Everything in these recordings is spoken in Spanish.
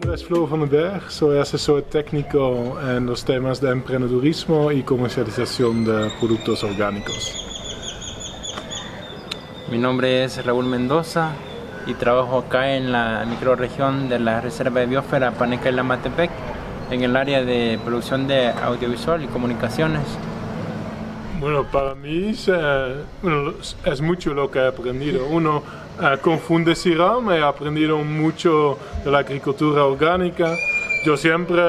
nombre es Floor van den Berg, soy asesor técnico en los temas de emprendedurismo y comercialización de productos orgánicos. Mi nombre es Raúl Mendoza y trabajo acá en la microrregión de la Reserva de Biosfera Paneca y Lamatepec, en el área de producción de audiovisual y comunicaciones. Bueno, para mí es mucho lo que he aprendido. Uno con Fundesiram he aprendido mucho de la agricultura orgánica. Yo siempre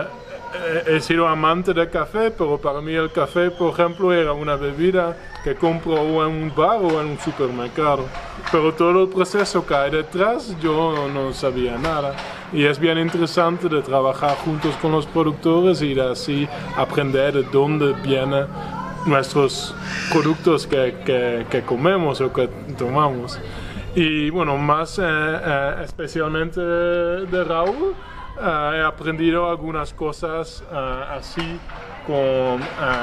he sido amante del café, pero para mí el café, por ejemplo, era una bebida que compro o en un bar o en un supermercado. Pero todo el proceso que hay detrás yo no sabía nada. Y es bien interesante de trabajar juntos con los productores y de así aprender de dónde vienen nuestros productos que comemos o que tomamos. Y bueno, más especialmente de Raúl, he aprendido algunas cosas así, con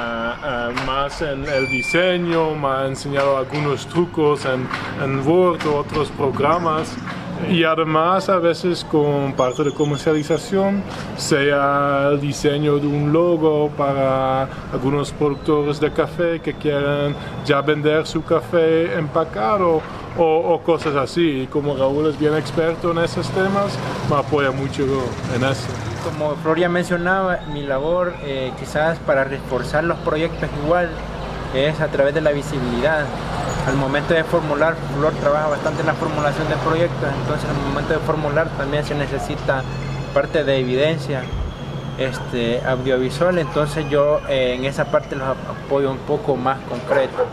más en el diseño, me ha enseñado algunos trucos en Word o otros programas. Y además a veces con parte de comercialización, sea el diseño de un logo para algunos productores de café que quieren ya vender su café empacado o cosas así. Y como Raúl es bien experto en esos temas, me apoya mucho en eso. Como Flor ya mencionaba, mi labor quizás para reforzar los proyectos igual es a través de la visibilidad. Al momento de formular, Flor trabaja bastante en la formulación de proyectos, entonces al momento de formular también se necesita parte de evidencia audiovisual, entonces yo en esa parte los apoyo un poco más concreto.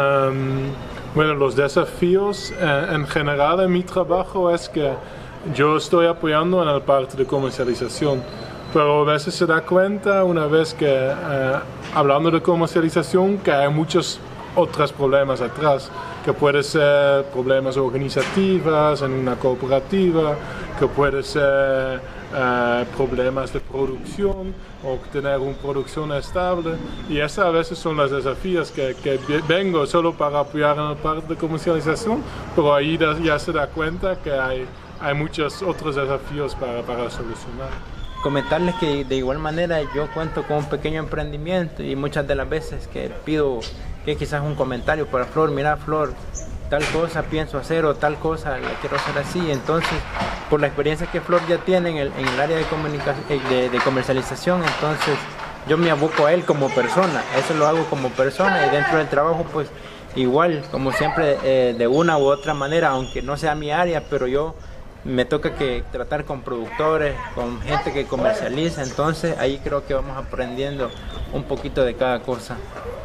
Bueno, los desafíos en general en mi trabajo es que yo estoy apoyando en la parte de comercialización, pero a veces se da cuenta una vez que hablando de comercialización que hay muchos otros problemas atrás, que puede ser problemas organizativos en una cooperativa, que puede ser problemas de producción o tener una producción estable, y esas a veces son los desafíos que vengo solo para apoyar en la parte de comercialización, pero ahí ya se da cuenta que hay muchos otros desafíos para solucionar. Comentarles que de igual manera yo cuento con un pequeño emprendimiento y muchas de las veces que pido que quizás un comentario para Flor, mira Flor, tal cosa pienso hacer o tal cosa la quiero hacer así, entonces por la experiencia que Flor ya tiene en el área de comercialización, entonces yo me aboco a él como persona, eso lo hago como persona, y dentro del trabajo pues igual, como siempre, de una u otra manera, aunque no sea mi área, pero yo me toca que tratar con productores, con gente que comercializa, entonces ahí creo que vamos aprendiendo un poquito de cada cosa.